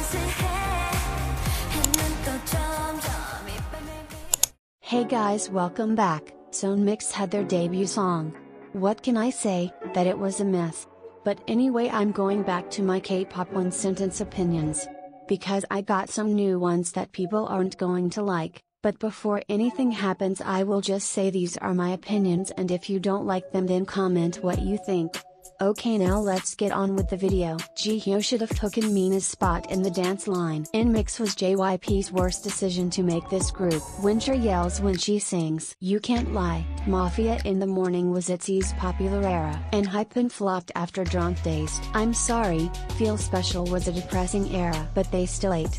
Hey guys, welcome back. Sonmix had their debut song. What can I say, that it was a mess. But anyway, I'm going back to my K-pop one sentence opinions. Because I got some new ones that people aren't going to like, but before anything happens I will just say these are my opinions, and if you don't like them then comment what you think. Okay, now let's get on with the video. Jihyo should have taken Mina's spot in the dance line. NMIXX was JYP's worst decision to make this group. Winter yells when she sings. You Can't Lie. Mafia in the Morning was ITZY's popular era, and Hypen flopped after Drunk Dazed. I'm Sorry, Feel Special was a depressing era, but they still ate.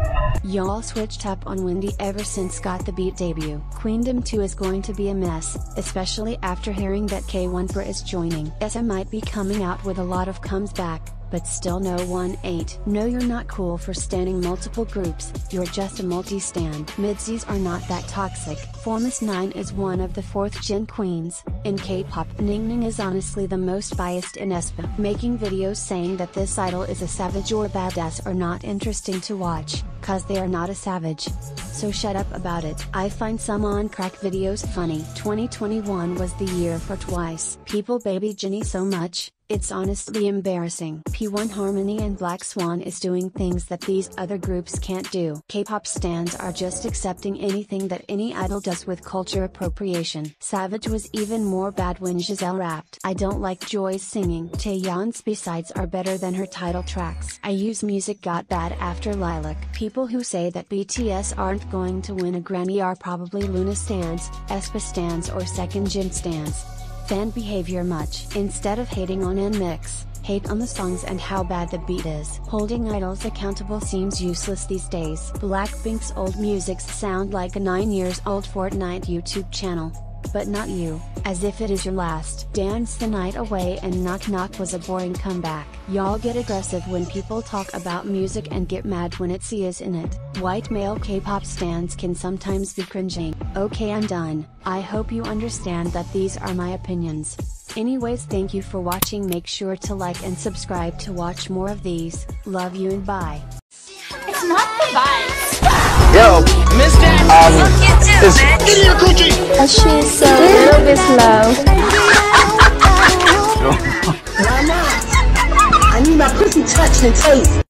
Y'all switched up on Wendy ever since Got the Beat debut. Queendom 2 is going to be a mess, especially after hearing that K1 is joining. SM might be coming out with a lot of comes back, but still no 1-8. No, you're not cool for standing multiple groups, you're just a multi-stand. Midseas are not that toxic. Formus 9 is one of the 4th gen queens. In K-pop, Ningning is honestly the most biased in aespa. Making videos saying that this idol is a savage or badass are not interesting to watch, cause they are not a savage. So shut up about it. I find some on crack videos funny. 2021 was the year for Twice. People baby Jennie so much, it's honestly embarrassing. P1 Harmony and Black Swan is doing things that these other groups can't do. K-pop stans are just accepting anything that any idol does with culture appropriation. Savage was even more bad when Giselle rapped. I don't like Joy's singing. Taeyeon's B-sides are better than her title tracks. I Use Music got bad after Lilac. People who say that BTS aren't going to win a Grammy are probably Luna stans, aespa stans or second gen stans. Fan behavior much. Instead of hating on NMIXX, hate on the songs and how bad the beat is. Holding idols accountable seems useless these days. Blackpink's old music sound like a 9 years old Fortnite YouTube channel. But not you, as if it is your last. Dance the Night Away and Knock Knock was a boring comeback. Y'all get aggressive when people talk about music and get mad when ITZY is in it. White male K-pop stans can sometimes be cringing. Okay, I'm done. I hope you understand that these are my opinions. Anyways, thank you for watching. Make sure to like and subscribe to watch more of these. Love you and bye. It's not the vibes. Yo, Miss Dan, Give me your coochie. She's a little bit slow. Yo. I need my pussy touched and tasted.